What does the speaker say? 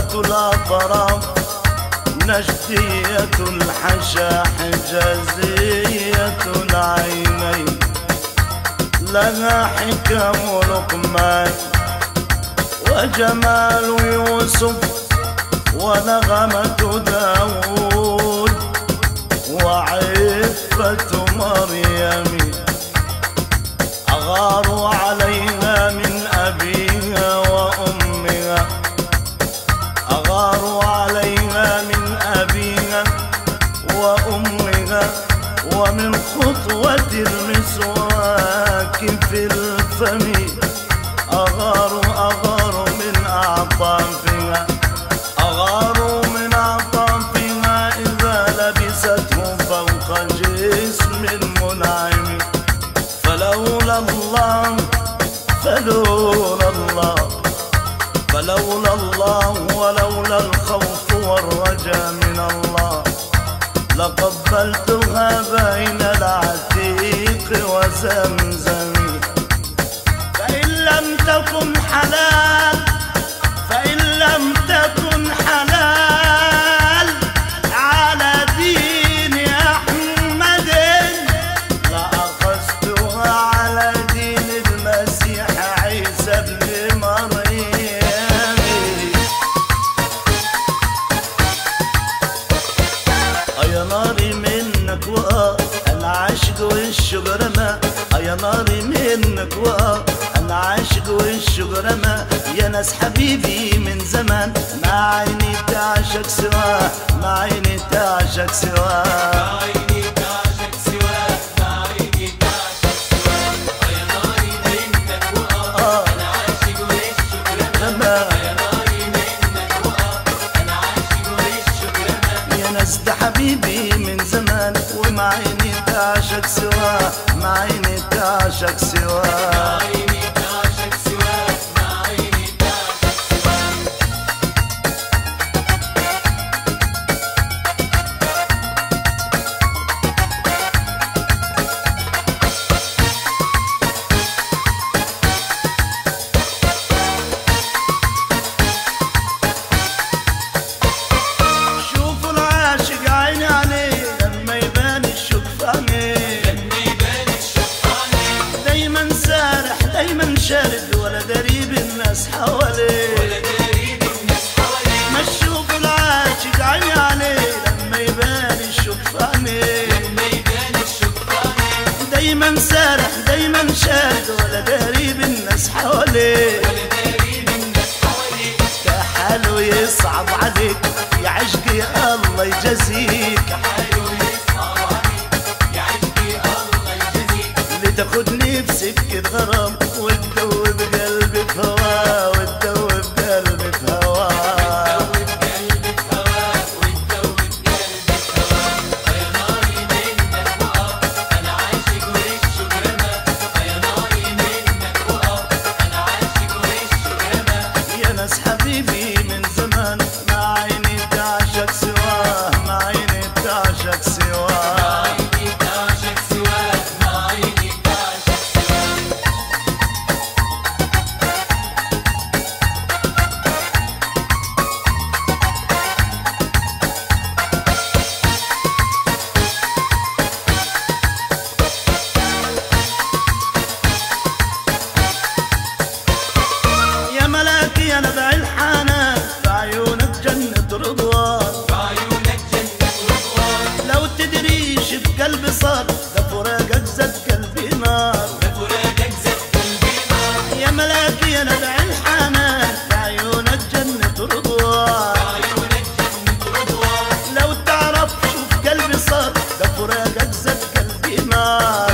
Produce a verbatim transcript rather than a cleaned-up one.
ذات الأطراف، نجدية الحشا حجازية العينين، لها حكم لقمان وجمال يوسف ونغمة داود وعفة مريم. أغار عليها من أبيها وأمها، أغار عليها من أبيها وأمها، ومن خطوة المسواك في الفم. أغار أغار من أعطافها، أغار من أعطافها إذا لبسته فوق جسم منعم. فلولا الله فلولا الله فلولا الله ولولا الخوف والرجاء من الله لقبلتها بين العتيق وزمزم. فإن لم تكن حلال فإن لم تكن حلال على دين أحمد لأخذتها على دين المسيح عيسى ابن مريم. يا ناري منك وآه العاشق والشجر ما، يا ناري منك وآه العاشق والشجر ما. يا ناس حبيبي من زمان ما عيني تعشق سواه، ما عيني تعشق سواه، ما عيني تعشق سواه، ما عيني تعشق سواه. يا ناري منك وآه العاشق والشجر ما، يا ناري منك وآه العاشق والشجر ما. يا ناس ده حبيبي من زمان وما عيني تعشق سواه، ما عيني تعشق سواه. شارد ولا دريب الناس حواليه، ولا دريب الناس حواليه. ما تشوف العاشق عيني عليه لما يبان الشوق في عينيه، لما يبان الشوق في عينيه. دايما سارح دايما شارد ولا دريب الناس حواليه، ولا دريب الناس حواليه. كحاله يصعب عليك يا عشقي الله يجازيك، كحاله يصعب عليك يا عشقي الله يجازيك. لتاخدني بسكة غرام وتدوب قلبي في هواه، وتدوب قلبي في هواه، وتدوب قلبي في هواه، وتدوب قلبي في هواه. يا ناري منك وآه أنا عاشق والشجر ما، يا ناري منك وآه أنا عاشق والشجر ما. يا ناس حبيبي من زمان ما عيني تعشق سواه، ما عيني تعشق سواه، ما عيني تعشق سواه، ما عيني تعشق سواه. يا ملاكي يا نبع الحنان في عيونك جنة رضوان، في عيونك جنة رضوان. لو تدريش في قلبي صار ده فراقك زاد قلبي نار، ده فراقك زاد قلبي نار. يا ملاكي يا نبع الحنان في عيونك جنة رضوان، في عيونك جنة رضوان. لو تعرف شوف قلبي صار ده فراقك زاد قلبي نار.